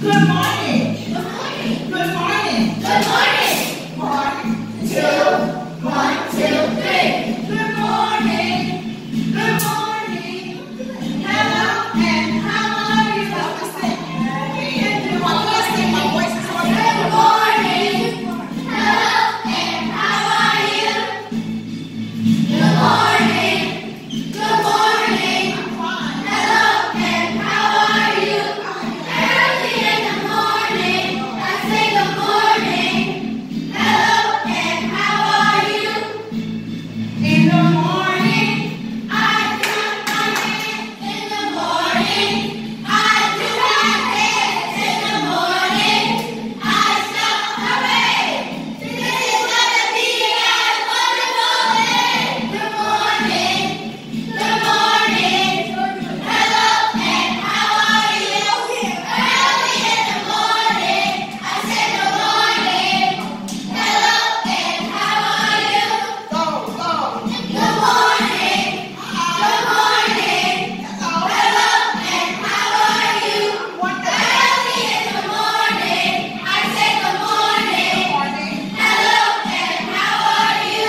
Good morning. Good morning. Good morning. Good morning. 1, 2, 1, 2, 3. Good morning. Good morning. Hello, and how are you? You want to sing my voice is on. Good morning. Hello, and how are you? Good morning. Good morning. Hello, and how are you? Early in the morning, I say good morning. Hello, and how are you? In the morning, I clap my hands. In the morning, I do my hands. In the morning, I shout hooray. This is gonna be a wonderful day. Good morning. Good morning. Hello, and how are you? Early in the morning, I say good morning. Hello, and how are you? Go, go. Good morning. Good morning. Hello, and how are you? Early in the morning, I say good morning. Hello, and how are you?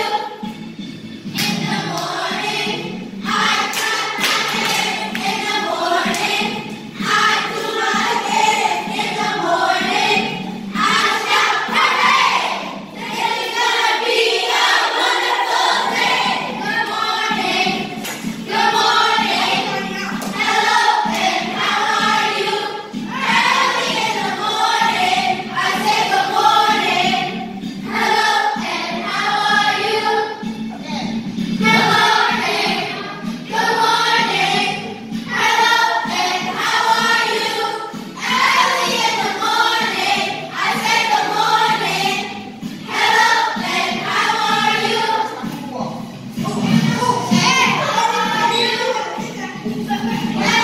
In the morning, I clap my hands. In the morning, I do my dance. In the morning, I shout hooray. This is gonna be a wonderful day. Good morning. Good morning. Hello, and how are you? Early in the morning, I say good morning. Hello, and how are you? Good morning. Good morning. Hello, and how are you? Early in the morning, I say good morning. Hello, and how are you? Hey, how are you? Hello,